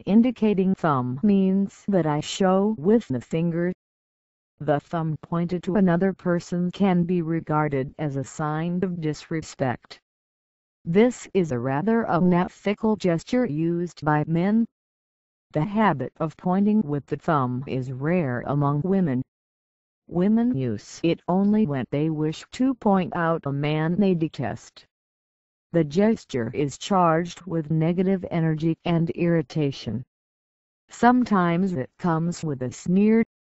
indicating thumb means that I show with the finger. The thumb pointed to another person can be regarded as a sign of disrespect. This is a rather unethical gesture used by men. The habit of pointing with the thumb is rare among women. Women use it only when they wish to point out a man they detest. The gesture is charged with negative energy and irritation. Sometimes it comes with a sneer.